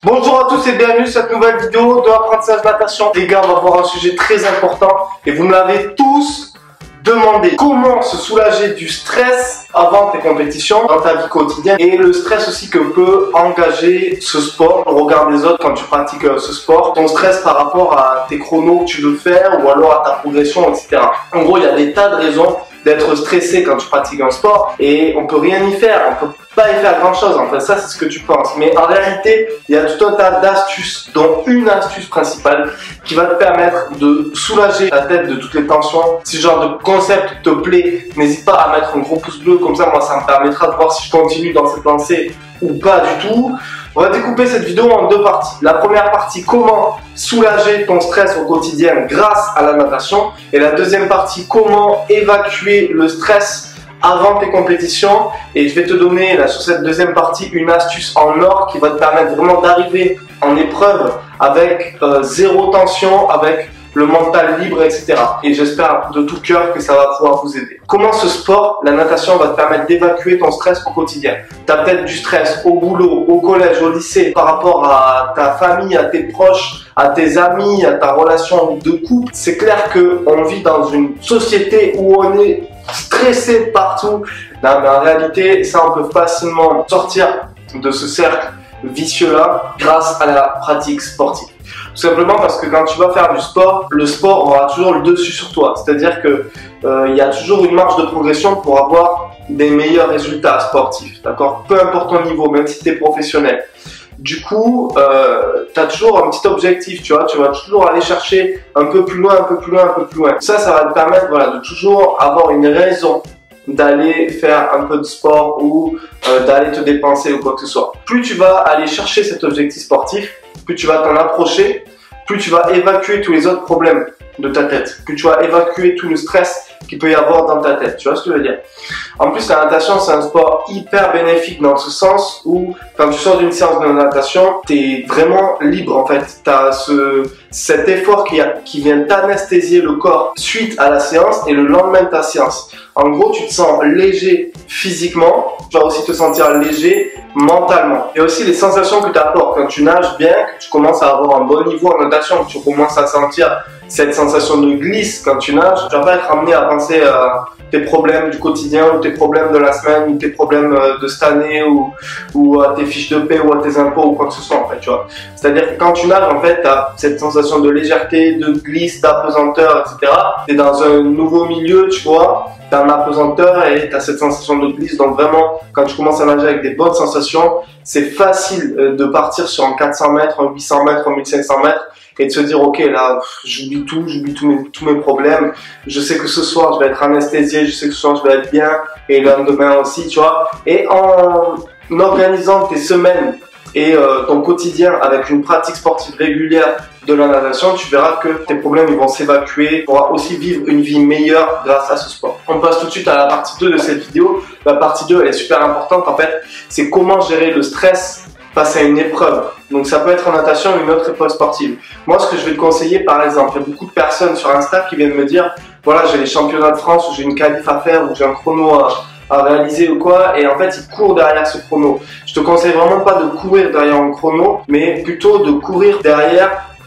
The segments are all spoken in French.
Bonjour à tous et bienvenue sur cette nouvelle vidéo de l'apprentissage natation. Les gars, on va voir un sujet très important et vous me l'avez tous demandé. Comment se soulager du stress avant tes compétitions dans ta vie quotidienne et le stress aussi que peut engager ce sport, le regard des autres quand tu pratiques ce sport, ton stress par rapport à tes chronos que tu veux faire ou alors à ta progression, etc. En gros, il y a des tas de raisons d'être stressé quand tu pratiques un sport et on peut rien y faire, on peut pas y faire grand chose, enfin ça c'est ce que tu penses, mais en réalité il y a tout un tas d'astuces, dont une astuce principale qui va te permettre de soulager ta tête de toutes les tensions. Si ce genre de concept te plaît, n'hésite pas à mettre un gros pouce bleu, comme ça moi ça me permettra de voir si je continue dans cette lancée ou pas du tout. On va découper cette vidéo en deux parties. La première partie, comment soulager ton stress au quotidien grâce à la natation. Et la deuxième partie, comment évacuer le stress avant tes compétitions. Et je vais te donner là, sur cette deuxième partie une astuce en or qui va te permettre vraiment d'arriver en épreuve avec zéro tension, avec le mental libre, etc. Et j'espère de tout cœur que ça va pouvoir vous aider. Comment ce sport, la natation, va te permettre d'évacuer ton stress au quotidien? Tu as peut-être du stress au boulot, au collège, au lycée, par rapport à ta famille, à tes proches, à tes amis, à ta relation de couple. C'est clair qu'on vit dans une société où on est stressé partout. Non, mais en réalité, ça, on peut facilement sortir de ce cercle vicieux-là grâce à la pratique sportive. Tout simplement parce que quand tu vas faire du sport, le sport aura toujours le dessus sur toi. C'est-à-dire que il y a toujours une marge de progression pour avoir des meilleurs résultats sportifs. D'accord? Peu importe ton niveau, même si tu es professionnel. Du coup, tu as toujours un petit objectif, tu vois, tu vas toujours aller chercher un peu plus loin, un peu plus loin, un peu plus loin. Ça va te permettre de toujours avoir une raison d'aller faire un peu de sport ou d'aller te dépenser ou quoi que ce soit. Plus tu vas aller chercher cet objectif sportif, plus tu vas t'en approcher, plus tu vas évacuer tous les autres problèmes de ta tête, plus tu vas évacuer tout le stress qu'il peut y avoir dans ta tête. Tu vois ce que je veux dire? En plus, la natation, c'est un sport hyper bénéfique dans ce sens où quand tu sors d'une séance de natation, tu es vraiment libre en fait. Tu as cet effort qui vient t'anesthésier le corps suite à la séance et le lendemain de ta séance. En gros, tu te sens léger physiquement, tu vas aussi te sentir léger mentalement. Et aussi les sensations que tu apportes quand tu nages bien, que tu commences à avoir un bon niveau en natation, que tu commences à sentir cette sensation de glisse quand tu nages, tu vas pas être amené à penser à tes problèmes du quotidien ou tes problèmes de la semaine ou tes problèmes de cette année ou à tes fiches de paie ou à tes impôts ou quoi que ce soit en fait, tu vois. C'est-à-dire que quand tu nages en fait, tu as cette sensation de légèreté, de glisse, d'apesanteur, etc. Tu es dans un nouveau milieu, tu vois, tu as un apesanteur et tu as cette sensation de glisse. Donc vraiment, quand tu commences à nager avec des bonnes sensations, c'est facile de partir sur un 400 mètres, un 800 mètres, un 1500 mètres et de se dire ok là j'oublie tous mes problèmes, je sais que ce soir je vais être anesthésié, je sais que ce soir je vais être bien et le lendemain aussi, tu vois. Et en organisant tes semaines et ton quotidien avec une pratique sportive régulière de la natation, tu verras que tes problèmes ils vont s'évacuer, tu pourras aussi vivre une vie meilleure grâce à ce sport. On passe tout de suite à la partie 2 de cette vidéo. La partie 2 elle est super importante en fait, c'est comment gérer le stress face à une épreuve. Donc ça peut être en natation ou une autre épreuve sportive. Moi ce que je vais te conseiller par exemple, il y a beaucoup de personnes sur Insta qui viennent me dire voilà j'ai les championnats de France ou j'ai une qualif à faire ou j'ai un chrono à réaliser ou quoi, et en fait ils courent derrière ce chrono. Je te conseille vraiment pas de courir derrière un chrono, mais plutôt de courir derrière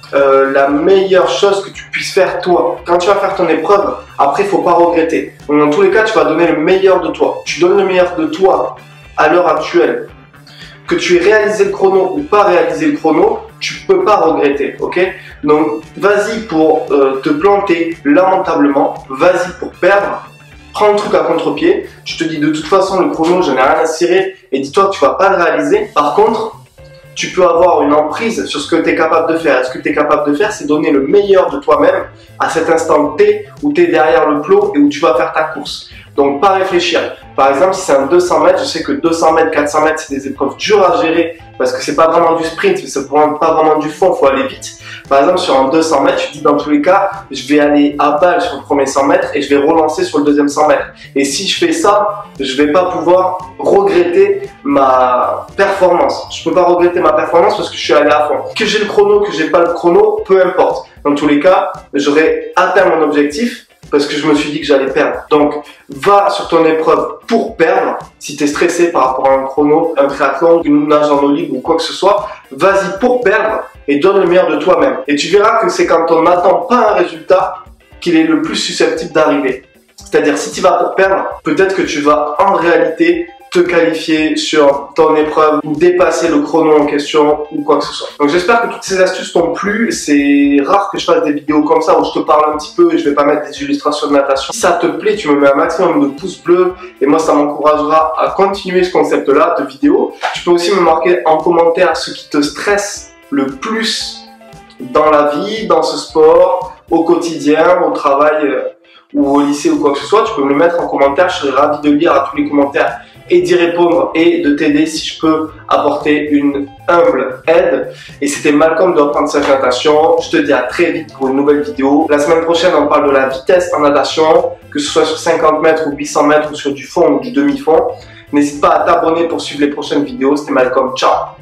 la meilleure chose que tu puisses faire toi. Quand tu vas faire ton épreuve, après il faut pas regretter. Donc, dans tous les cas tu vas donner le meilleur de toi. Tu donnes le meilleur de toi à l'heure actuelle. Que tu aies réalisé le chrono ou pas réalisé le chrono, tu peux pas regretter, ok? Donc vas-y pour te planter lamentablement, vas-y pour perdre, prends le truc à contre-pied, je te dis de toute façon le chrono j'en ai rien à cirer et dis-toi que tu vas pas le réaliser. Par contre, tu peux avoir une emprise sur ce que tu es capable de faire. Et ce que tu es capable de faire, c'est donner le meilleur de toi-même à cet instant T où tu es derrière le plot et où tu vas faire ta course. Donc, pas réfléchir. Par exemple, si c'est un 200 mètres, je sais que 200 mètres, 400 mètres, c'est des épreuves dures à gérer parce que c'est pas vraiment du sprint, mais c'est pas vraiment du fond, il faut aller vite. Par exemple, sur un 200 mètres, tu dis dans tous les cas, je vais aller à balle sur le premier 100 mètres et je vais relancer sur le deuxième 100 mètres. Et si je fais ça, je vais pas pouvoir regretter ma performance. Je peux pas regretter ma performance parce que je suis allé à fond. Que j'ai le chrono, que j'ai pas le chrono, peu importe. Dans tous les cas, j'aurai atteint mon objectif parce que je me suis dit que j'allais perdre. Donc, va sur ton épreuve pour perdre. Si tu es stressé par rapport à un chrono, un triathlon, une nage en eau libre ou quoi que ce soit, vas-y pour perdre et donne le meilleur de toi-même. Et tu verras que c'est quand on n'attend pas un résultat qu'il est le plus susceptible d'arriver. C'est-à-dire, si tu vas pour perdre, peut-être que tu vas en réalité te qualifier sur ton épreuve ou dépasser le chrono en question ou quoi que ce soit. Donc j'espère que toutes ces astuces t'ont plu. C'est rare que je fasse des vidéos comme ça où je te parle un petit peu et je vais pas mettre des illustrations de natation. Si ça te plaît, tu me mets un maximum de pouces bleus et moi ça m'encouragera à continuer ce concept-là de vidéo. Tu peux aussi me marquer en commentaire ce qui te stresse le plus dans la vie, dans ce sport, au quotidien, au travail ou au lycée ou quoi que ce soit. Tu peux me le mettre en commentaire, je serai ravi de lire à tous les commentaires et d'y répondre et de t'aider si je peux apporter une humble aide. Et c'était Malcolm de Apprentissage Natation. Je te dis à très vite pour une nouvelle vidéo. La semaine prochaine, on parle de la vitesse en natation, que ce soit sur 50 mètres ou 800 mètres ou sur du fond ou du demi-fond. N'hésite pas à t'abonner pour suivre les prochaines vidéos. C'était Malcolm, ciao!